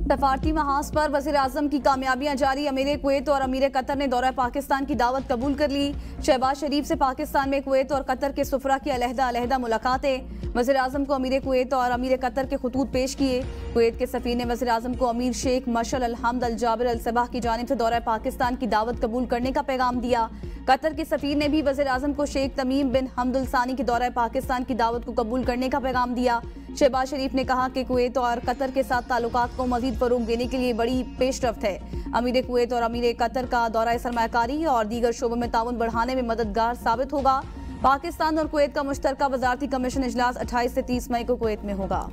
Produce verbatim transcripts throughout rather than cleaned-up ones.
सफारती महाज पर वज़ीर आज़म की कामयाबियां जारी। अमीर कुवैत और अमीर कतर ने दौरा पाकिस्तान की दावत कबूल कर ली। शहबाज शरीफ से पाकिस्तान में कुवैत और कतर के सुफरा की अलहदा अलहदा मुलाकातें। वज़ीर आज़म को अमीर कुवैत और अमीर कतर के खतूत पेश किए। कुवैत के सफ़ीर ने वज़ीर आज़म को अमीर शेख Mishal Al Ahmad Al Jaber Al Sabah की जानिब से दौरा पाकिस्तान की दावत कबूल करने का पैगाम दिया। कतर के सफ़ीर ने भी वज़ीर आज़म को शेख तमीम बिन हमद अल सानी की दौरा पाकिस्तान की दावत को कबूल करने का पैगाम दिया। शहबाज शरीफ ने कहा कि कुवैत और कतर के साथ ताल्लुकात को मजीद फरोग देने के लिए बड़ी पेशरफ्त है। अमीर कुवैत और अमीर कतर का दौरा सरमाकारी और दीगर शोबों में ताउन बढ़ाने में मददगार साबित होगा। पाकिस्तान और कुवैत का मुश्तरका वजारती कमीशन इजलास अट्ठाईस से तीस मई को कुवैत में होगा।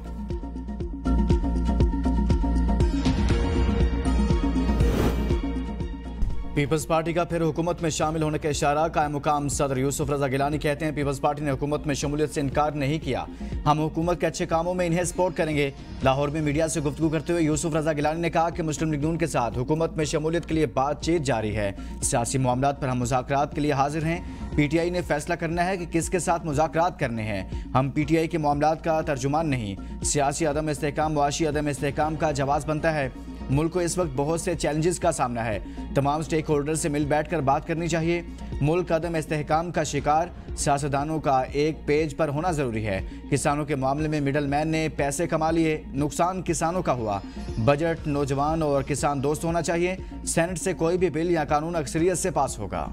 पीपल्स पार्टी का फिर हुकूमत में शामिल होने का इशारा। कायम मुकाम सदर यूसुफ रजा गिलानी कहते हैं पीपल्स पार्टी ने हुकूमत में शमूलियत से इनकार नहीं किया, हम हुकूमत के अच्छे कामों में इन्हें सपोर्ट करेंगे। लाहौर में मीडिया से गुफ्तगू करते हुए यूसुफ रजा गिलानी ने कहा कि मुस्लिम लीग नून के साथ हुकूमत में शमूलियत के लिए बातचीत जारी है। सियासी मामलात पर हम मुज़ाकरात के लिए हाजिर हैं। पी टी आई ने फैसला करना है कि किसके साथ मुज़ाकरात करने हैं। हम पी टी आई के मामलात का तर्जुमान नहीं। सियासी अदम इस्तेहकाम मुआशी अदम इस्तेहकाम का जवाब बनता है। मुल्क को इस वक्त बहुत से चैलेंजेस का सामना है। तमाम स्टेक होल्डर से मिल बैठ कर बात करनी चाहिए। मुल्क अदम इस्तेहकाम का शिकार सियासतदानों का एक पेज पर होना ज़रूरी है। किसानों के मामले में मिडल मैन ने पैसे कमा लिए, नुकसान किसानों का हुआ। बजट नौजवान और किसान दोस्त होना चाहिए। सेनेट से कोई भी बिल या कानून अक्सरियत से पास होगा।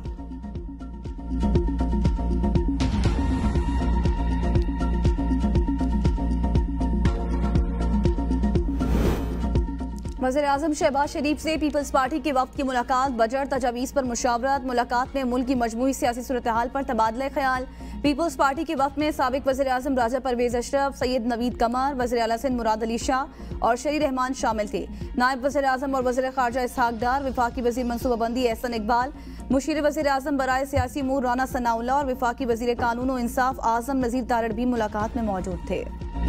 वज़ीर आज़म शहबाज शरीफ से पीपल्स पार्टी के वक्त की मुलाकात। बजट तजावीज़ पर मुशावरत। मुलाकात में मुल्क की मजमूई सियासी सूरत हाल पर तबादला ख्याल। पीपल्स पार्टी के वक्त में साबिक वज़ीर आज़म राजा परवेज़ अशरफ, सैयद नवीद कमर, वज़ीर आला सिंध मुराद अली शाह और शरी रहमान शामिल थे। नायब वज़ीर आज़म और वज़ीर ख़ारजा इसहाक डार, वफाकी वज़ीर मनसूबाबंदी एहसन इकबाल, मुशीर वज़ीर आज़म बराए सियासी अमूर राना सनाउल्लाह और वफाकी वज़ीर कानून और इंसाफ आज़म नज़ीर तारड़ भी मुलाकात में मौजूद थे।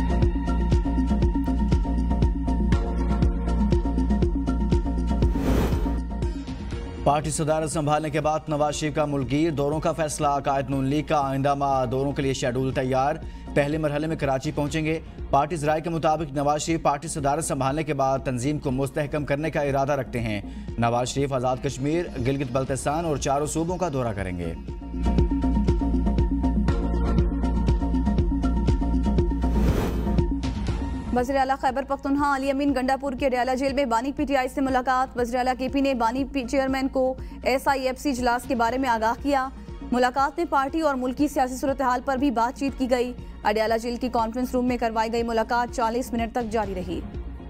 पार्टी सदारत संभालने के बाद नवाज शरीफ का मुल्कगीर दौरों का फैसला। कायद नून लीग का आइंदा माह दौरों के लिए शेड्यूल तैयार। पहले मरहले में कराची पहुंचेंगे। पार्टी ज़राए के मुताबिक नवाज शरीफ पार्टी सदारत संभालने के बाद तंजीम को मुस्तहकम करने का इरादा रखते हैं। नवाज शरीफ आज़ाद कश्मीर, गिलगित बल्तिस्तान और चारों सूबों का दौरा करेंगे। वज़ीर आला खैबर पख्तूनख्वा अली अमीन गंडापुर के अडयाला जेल में बानी पी टी आई से मुलाकात। वज़ीर आला के पी ने बानी चेयरमैन को एस आई एफ सी इजलास के बारे में आगाह किया। मुलाकात में पार्टी और मुल्क की सियासी सूरत हाल पर भी बातचीत की गई। अडयाला जेल की कॉन्फ्रेंस रूम में करवाई गई मुलाकात चालीस मिनट तक जारी रही।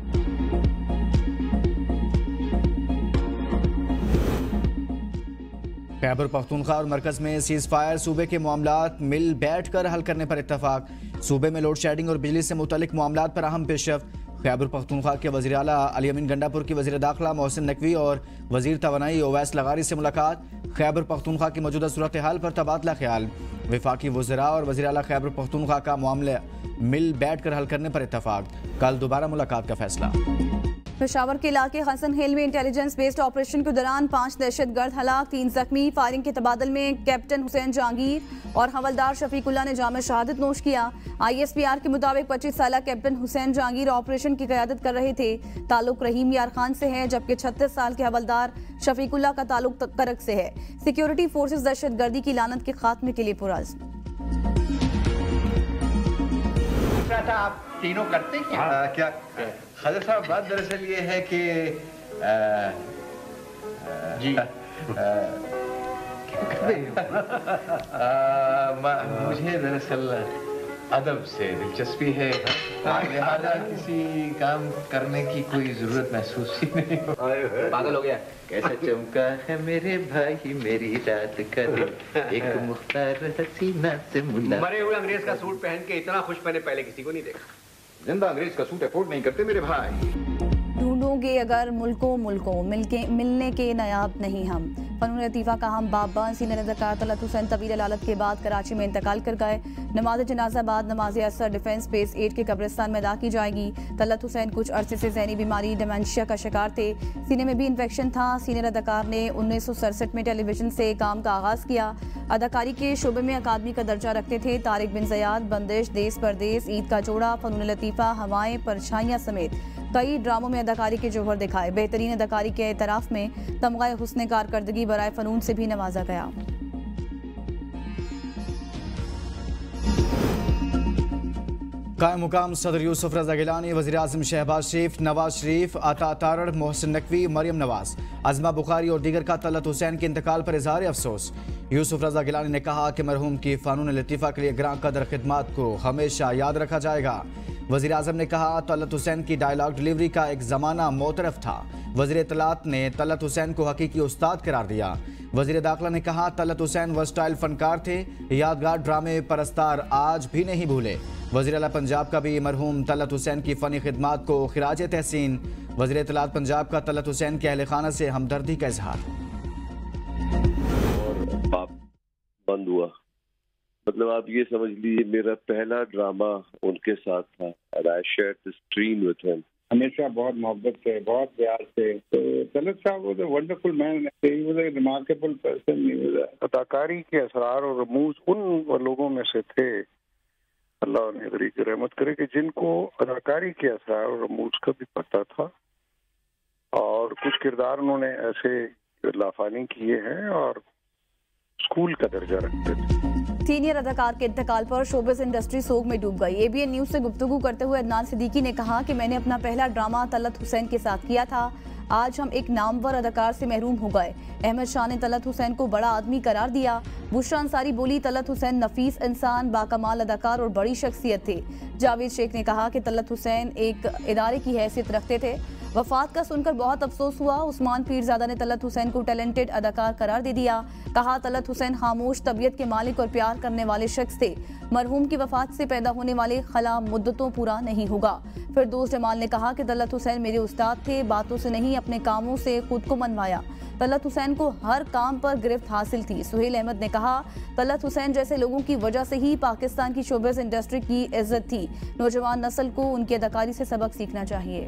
खैबर पख्तूनख्वा और मरकज में सीज फायर, सूबे के मामलात मिल बैठ कर हल करने पर इत्तफाक। सूबे में लोड शेडिंग और बिजली से मुतल्लिक मामलात पर अहम पेशरफ्त। खैबर पख्तूनख्वा के वज़ीर आला अली अमीन गंडापुर की वज़ीर दाखिला मोहसिन नकवी और वज़ीर तवानाई ओवैस लगारी से मुलाकात। खैबर पख्तूनख्वा की मौजूदा सूरत हाल पर तबादला ख्याल। वफाकी वज़रा और वज़ीर आला खैबर पख्तूनख्वा का मामला मिल बैठ कर हल करने पर इत्तफाक। कल दोबारा मुलाकात का फैसला। पेशावर के इलाके हसन हिल में इंटेलिजेंस बेस्ड ऑपरेशन के दौरान पांच दहशत गर्द हलाक, तीन जख्मी। फायरिंग के तबादल में कैप्टन हुसैन जहांगीर और हवलदार शफीकुल्ला ने जाम शहादत नोश किया। आई एस पी आर के मुताबिक पच्चीस साल कैप्टन हुसैन जहांगीर ऑपरेशन की क़यादत कर रहे थे। ताल्लुक रहीम यार खान से है, जबकि छत्तीस साल के हवलदार शफीकुल्ला का ताल्लुक करक से है। सिक्योरिटी फोर्सेज दहशत गर्दी की लानत के खात्मे के लिए पुरअज़्म। आप तीनों करते क्या? आ, क्या खालिद साहब, बात दरअसल ये है कि आ, आ, जी आ, आ, मुझे दरअसल अदब से दिलचस्पी है, लिहाजा किसी काम करने की कोई जरूरत महसूस ही नहीं हो। पागल हो गया। कैसा चमका है मेरे भाई मेरी रात का दिन, एक मुख्तार हसीना से मुला। मरे हुए अंग्रेज का सूट पहन के इतना खुश मैंने पहले किसी को नहीं देखा। जिंदा अंग्रेज का सूट अफोर्ड नहीं करते मेरे भाई। ढूंढोगे अगर मुल्को मुल्को मिलके मिलने के नायाब नहीं हम। फनून लतीफ़ा का हम बाबा सीनियर अदाकार तलत हुसैन तवील अलालत के बाद कराची में इंतकाल कर गए। नमाज जनाजा बाद नमाज असर डिफेंस बेस एट के कब्रिस्तान में अदा की जाएगी। तलत हुसैन कुछ अरसे से जहनी बीमारी डिमेंशिया का शिकार थे। सीने में भी इन्फेक्शन था। सीनियर अदाकार ने उन्नीस सौ सड़सठ में टेलीविजन से काम का आगाज़ किया। अदाकारी के शोबे में अकादमी का दर्जा रखते थे। तारिक बिन ज़याद, बंदिश, देश परदेस, ईद का जोड़ा, फनून लतीफ़ा, हवाएं, परछाइयाँ समेत कई ड्रामों में अदाकारी के जौहर दिखाए। बेहतरीन अदाकारी के एतराफ में तमगाए हुस्न कारकर्दगी बराए फनून से भी नवाजा गया। कायम मुकाम सदर यूसुफ रजा गिलानी, वज़ीर आज़म शहबाज शरीफ, नवाज शरीफ, अता तारड़, मोहसिन नकवी, मरियम नवाज, अज़मा बुखारी और दीगर का तलत हुसैन के इंतकाल पर इजहार अफसोस। यूसुफ रजा गिलानी ने कहा कि मरहूम की फ़ानून लतीफ़ा के लिए ग्रां कदर खिदमात को हमेशा याद रखा जाएगा। वज़ीर आज़म ने कहा तलत हुसैन की डायलॉग डिलीवरी का एक ज़माना मोतरफ था। वज़ीर इत्तलात ने तलत हुसैन को हकीकी उस्ताद करार दिया। वज़ीर दाखिला ने कहा तलत हुसैन वर्सटाइल फनकार थे, यादगार ड्रामे परस्तार आज भी नहीं भूले। वज़ीर आला पंजाब का भी मरहूम तलत हुसैन की फ़नी खिदमात को खिराज तहसीन। वज़ीर इत्तलात पंजाब का तलत हुसैन के अहले खाना से हमदर्दी का इजहार। और बंद हुआ, मतलब आप ये समझ लीजिए मेरा पहला ड्रामा उनके साथ था। and I shared the screen with him. हमेशा बहुत मोहब्बत से, बहुत प्यार से। तो तलत साहब was a wonderful man, he was a remarkable person. अदाकारी के असरार और रमूज उन लोगों में से थे, अल्लाह उन्हें गरीब रहमत करे, कि जिनको अदाकारी के असरार और रमूज का भी पता था और कुछ किरदार उन्होंने ऐसे लाफानी किए हैं और स्कूल का दर्जा रखते थे। सीनियर अदाकार के इंतकाल पर शोबिस इंडस्ट्री सोग में डूब गई। एबीएन न्यूज से गुफ्तगू करते हुए अदनान सिद्दीकी ने कहा कि मैंने अपना पहला ड्रामा तलत हुसैन के साथ किया था। आज हम एक नामवर अदाकार से महरूम हो गए। अहमद शाह ने तलत हुसैन को बड़ा आदमी करार दिया। बुशरा अंसारी बोली तलत हुसैन नफीस इंसान, बाकमाल अदाकार और बड़ी शख्सियत थे। जावेद शेख ने कहा कि तलत हुसैन एक इदारे की हैसियत रखते थे। वफात का सुनकर बहुत अफसोस हुआ। उस्मान पीरजादा ने तलत हुसैन को टैलेंटेड अदाकार करार दे दिया। कहा तलत हुसैन खामोश तबीयत के मालिक और प्यार करने वाले शख्स थे। मरहूम की वफात से पैदा होने वाले खला मुद्दतों पूरा नहीं होगा। फिरदौस जमाल ने कहा कि तलत हुसैन मेरे उस्ताद थे, बातों से नहीं अपने कामों से खुद को मनवाया। तलत हुसैन को हर काम पर गिरफ्त हासिल थी। सुहेल अहमद ने कहा तलत हुसैन जैसे लोगों की वजह से ही पाकिस्तान की शोबिस इंडस्ट्री की इज्जत थी। नौजवान नस्ल को उनकी अदाकारी से सबक सीखना चाहिए।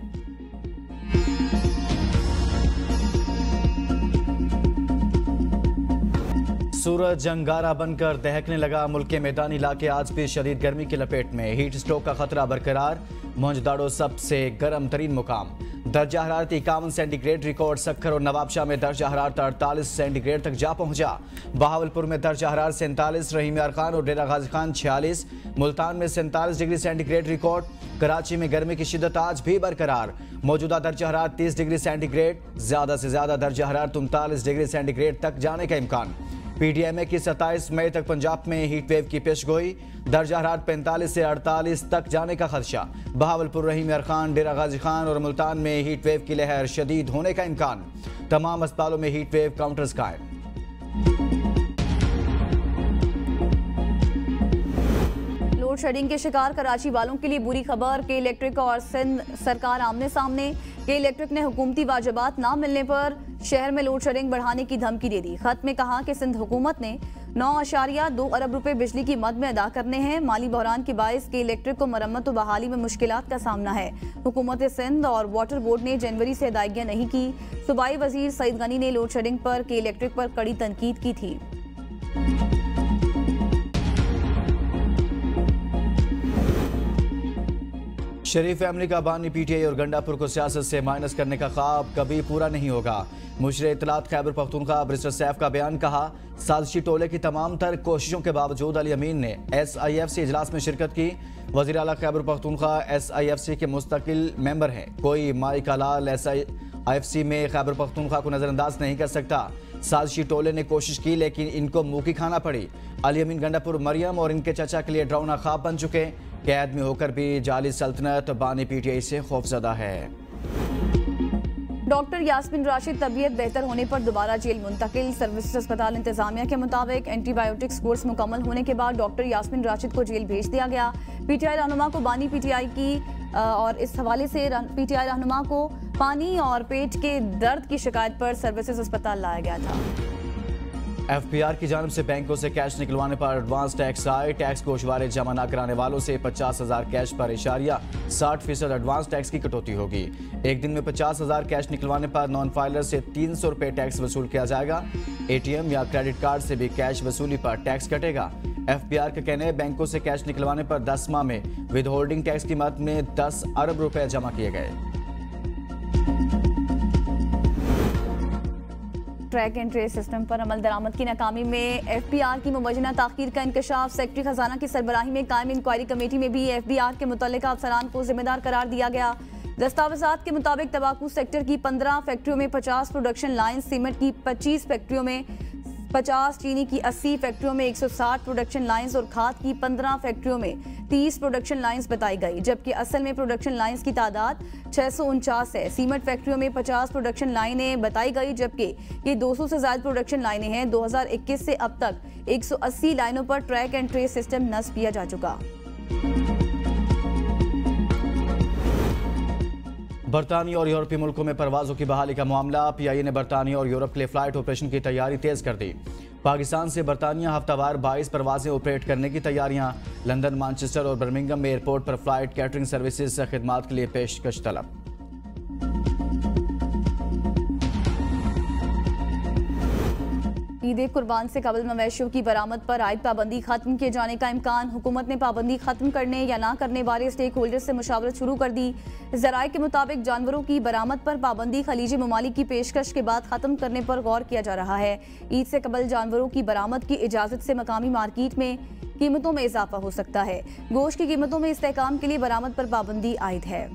सूरज अंगारा बनकर दहकने लगा। मुल्क के मैदानी इलाके आज भी शदीद गर्मी की लपेट में। हीट स्ट्रोक का खतरा बरकरार। मोहनजोदाड़ो सबसे गर्म तरीन मुकाम। दर्जा हरारत इक्यावन सेंटीग्रेड रिकॉर्ड। सक्खर और नवाबशाह में दर्जा हरारत अड़तालीस सेंटीग्रेड तक जा पहुंचा। बहावलपुर में दर्जा हरारत सैंतालीस, रहीम यार खान और डेरा गाजी खान छियालीस, मुल्तान में सैंतालीस डिग्री सेंटीग्रेड रिकॉर्ड। कराची में गर्मी की शिद्दत आज भी बरकरार। मौजूदा दर्जा हरारत तीस डिग्री सेंटीग्रेड। ज्यादा से ज्यादा दर्जा हरारत उनतालीस डिग्री सेंटीग्रेड तक जाने का इम्कान। पीटीएमए की सत्ताईस मई तक पंजाब में हीट वेव की पेशगोई। दर्जा हरारत पैंतालीस से अड़तालीस तक जाने का खदशा। बहावलपुर, रहीम यार खान, डेरा गाजी खान और मुल्तान में हीट वेव की लहर शदीद होने का इम्कान। तमाम अस्पतालों में हीट वेव काउंटर्स कायम। लोड शेडिंग के शिकार कराची वालों के लिए बुरी खबर। के इलेक्ट्रिक और सिंध सरकार आमने सामने। के इलेक्ट्रिक ने हुकूमती वाजिबात ना मिलने पर शहर में लोड शेडिंग बढ़ाने की धमकी दे दी। खत में कहा कि सिंध हुकूमत ने नौ अशारिया दो अरब रुपए बिजली की मद में अदा करने हैं। माली बहरान के बायस के इलेक्ट्रिक को मरम्मत और बहाली में मुश्किलात का सामना है। हुकूमत सिंध और वाटर बोर्ड ने जनवरी से अदायगियां नहीं की। सूबाई वजीर सईद गनी ने लोड शेडिंग पर के इलेक्ट्रिक पर कड़ी तनकीद की थी। शरीफ फैमिली का बानी पीटीआई और गंडापुर को सियासत से माइनस करने का ख्वाब कभी पूरा नहीं होगा। मुशरे इत्तलात खैबर पख्तूनख्वा बैरिस्टर सैफ का बयान। कहा साजिशी टोले की तमाम तर कोशिशों के बावजूद अली अमीन ने एस आई एफ सी इजलास में शिरकत की। वज़ीर आला Khyber Pakhtunkhwa S I F C के मुस्तकिल मेंबर हैं। कोई माइक हलाल एस आई एफ सी में खैबर पख्तूनख्वा को नजरअंदाज नहीं कर सकता। साजिशी टोले ने कोशिश की लेकिन इनको मुंह की खाना पड़ी। अली अमीन गंडापुर, मरियम और इनके चचा के लिए डरावना ख्वाब बन चुके। कैद में होकर भी जाली सल्तनत बानी पीटीआई से खौफजदा है। डॉक्टर यास्मीन राशिद तबीयत बेहतर होने पर दोबारा जेल मुंतकिल। सर्विसेज अस्पताल इंतजामिया के मुताबिक एंटीबायोटिक्स कोर्स मुकम्मल होने के बाद डॉक्टर यास्मीन राशिद को जेल भेज दिया गया। पीटीआई रहनुमा को बानी पीटीआई की और इस हवाले से पीटीआई रहनुमा को पानी और पेट के दर्द की शिकायत पर सर्विसेज अस्पताल लाया गया था। एफपीआर की जानिब से बैंकों से कैश निकलवाने पर एडवांस टैक्स आए। टैक्स गोशवारे जमा न कराने वालों से पचास हजार कैश पर इशारिया साठ फीसद एडवांस टैक्स की कटौती होगी। एक दिन में पचास हजार कैश निकलवाने पर नॉन फाइलर से तीन सौ रुपए टैक्स वसूल किया जाएगा। एटीएम या क्रेडिट कार्ड से भी कैश वसूली पर टैक्स कटेगा। एफपीआर का कहना है बैंकों से कैश निकलवाने पर दस माह में विद होल्डिंग टैक्स की मद में दस अरब रुपए जमा किए गए। ट्रैक एंड ट्रेस सिस्टम पर अमल दरामद की नाकामी में एफ बी आर की मुवजना ताखीर का इंकशाफ। सेक्रेटरी खजाना की सरबराही में कायम इंक्वायरी कमेटी में भी एफ बी आर के मुतल्लिका अफसरान को जिम्मेदार करार दिया गया। दस्तावेजात के मुताबिक तंबाकू सेक्टर की पंद्रह फैक्ट्रियों में पचास प्रोडक्शन लाइन, सीमेंट की पच्चीस फैक्ट्रियों में पचास, चीनी की अस्सी फैक्ट्रियों में एक सौ साठ प्रोडक्शन लाइंस और खाद की पंद्रह फैक्ट्रियों में तीस प्रोडक्शन लाइंस बताई गई, जबकि असल में प्रोडक्शन लाइंस की तादाद छह सौ उनचास है। सीमेंट फैक्ट्रियों में पचास प्रोडक्शन लाइनें बताई गई, जबकि ये दो सौ से ज्यादा प्रोडक्शन लाइनें हैं। दो हज़ार इक्कीस से अब तक एक सौ अस्सी लाइनों पर ट्रैक एंड ट्रेस सिस्टम नस्ब किया जा चुका। बरतानिया और यूरोपीय मुल्कों में परवाजों की बहाली का मामला। पीआईए ने बरतानिया और यूरोप के लिए फ्लाइट ऑपरेशन की तैयारी तेज कर दी। पाकिस्तान से बरतानिया हफ्तावार बाईस परवाजें ऑपरेट करने की तैयारियां। लंदन, मैनचेस्टर और बर्मिंघम एयरपोर्ट पर फ्लाइट कैटरिंग सर्विसेज खिदमात के लिए पेशकश तलब। ईद कुर्बान से कबल मवेशियों की बरामद पर आयद पाबंदी खत्म किए जाने का इम्कान। हुकूमत ने पाबंदी खत्म करने या ना करने बारे स्टेक होल्डर से मुशावरत शुरू कर दी। जराये के मुताबिक जानवरों की बरामद पर पाबंदी खलीजी ममालिक की पेशकश के बाद खत्म करने पर गौर किया जा रहा है। ईद से कबल जानवरों की बरामद की इजाजत से मकामी मार्केट में कीमतों में इजाफा हो सकता है। गोश्त की कीमतों में इस्तेहकाम के लिए बरामद पर पाबंदी आयद है।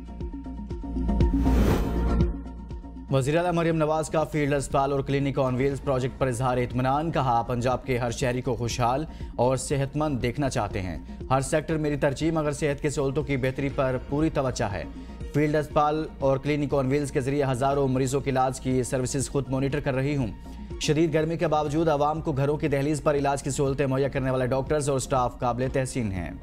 वज़ीर आला मरियम नवाज का फील्ड अस्पताल और क्लिनिक ऑन व्हील्स प्रोजेक्ट पर इजहार इत्मीनान। कहा, पंजाब के हर शहरी को खुशहाल और सेहतमंद देखना चाहते हैं। हर सेक्टर मेरी तरजीह, मगर सेहत की सहूलतों की बेहतरी पर पूरी तवज्जो है। फील्ड अस्पताल और क्लिनिक ऑन व्हील्स के जरिए हज़ारों मरीजों के इलाज की सर्विसेज खुद मॉनिटर कर रही हूँ। शदीद गर्मी के बावजूद आवाम को घरों की दहलीज पर इलाज की सहूलतें मुहैया करने वाले डॉक्टर्स और स्टाफ काबिल तहसीन हैं।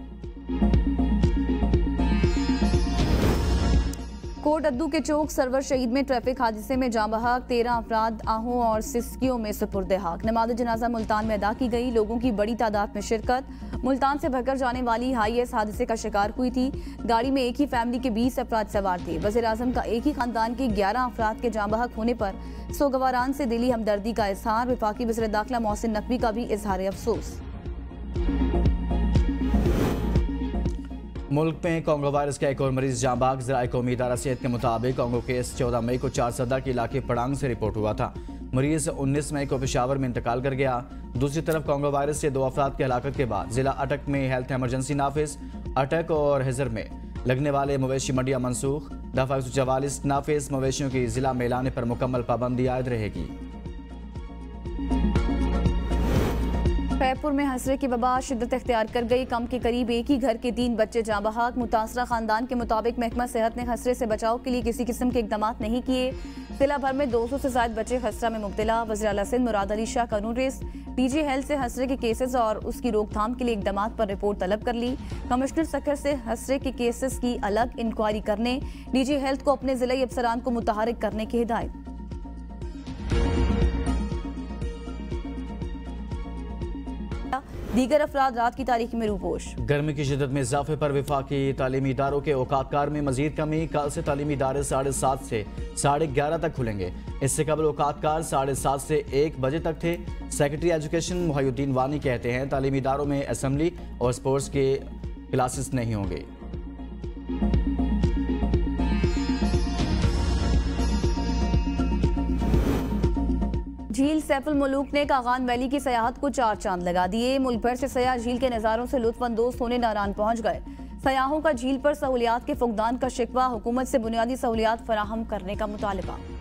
कोट अद्दू के चौक सरवर शहीद में ट्रैफिक हादसे में जाँ बहक तेरह अफराद आहों और सिस्कियों में सुपुर्द हक। नमाज जनाजा मुल्तान में अदा की गई। लोगों की बड़ी तादाद में शिरकत। मुल्तान से भरकर जाने वाली हाईएस हादसे का शिकार हुई थी। गाड़ी में एक ही फैमिली के बीस अफराद सवार थे। वज़ीर आज़म का एक ही खानदान के ग्यारह अफराद के जाँ बहक होने पर सोगवारान से दिली हमदर्दी का इजहार। वफाकी वज़ीर दाखिला मोहसिन नकवी का भी इजहार अफसोस। मुल्क में कोंगो वायरस का एक और मरीज जाँ बहक। ज़राए कौमी इदारा सेहत के मुताबिक कोंगो केस चौदह मई को चार सदा के इलाके पड़ांग से रिपोर्ट हुआ था। मरीज उन्नीस मई को पेशावर में इंतकाल कर गया। दूसरी तरफ कोंगो वायरस से दो अफराद की हलाकत के बाद जिला अटक में हेल्थ इमरजेंसी नाफिज। अटक और हिजर में लगने वाले मवेशी मंडियाँ मनसूख। दफा एक सौ चवालीस नाफिज। मवेशियों की जिला में लाने पर मुकम्मल पाबंदी आयद रहेगी। फैपुर में हसरे की वबा शिद्दत इख्तियार कर गई। कम के करीब एक ही घर के तीन बच्चे जाँ बहक। मुतासरा खानदान के मुताबिक महकमा सेहत ने हसरे से बचाव के लिए किसी किस्म के इकदाम नहीं किए। जिला भर में दो सौ से ज्यादा बच्चे खसरा में मुब्तला। वज़ीर आला सिंध मुराद अली शाह कानून रेस डीजी हेल्थ से हसरे के केसेस और उसकी रोकथाम के लिए इकदाम पर रिपोर्ट तलब कर ली। कमिश्नर सखर से हसरे के केसेस की अलग इंक्वायरी करने, डीजी हेल्थ को अपने जिला अफसरान को मुतहरिक करने की हिदायत। दीगर अफराद रात की तारीख में रूपोश। गर्मी की शिद्दत में इजाफे पर वफाकी तालीमी इदारों के औकातकार में मजीद कमी। कल से तालीमी इदारे साढ़े सात से साढ़े ग्यारह तक खुलेंगे। इससे कबल औकातकार साढ़े सात से एक बजे तक थे। सेक्रेटरी एजुकेशन मुहयुद्दीन वानी कहते हैं, तालीमी इदारों में असम्बली और स्पोर्ट्स के क्लासेस नहीं होंगे। झील सैफुल मुलूक ने कागान वैली की सयाहत को चार चांद लगा दिए। मुल्क भर से सयाह झील के नज़ारों से लुत्फानंदोज होने नारान पहुंच गए। सयाहों का झील पर सहूलियात के फुकदान का शिकवा। हुकूमत से बुनियादी सहूलियात फराहम करने का मुतालबा।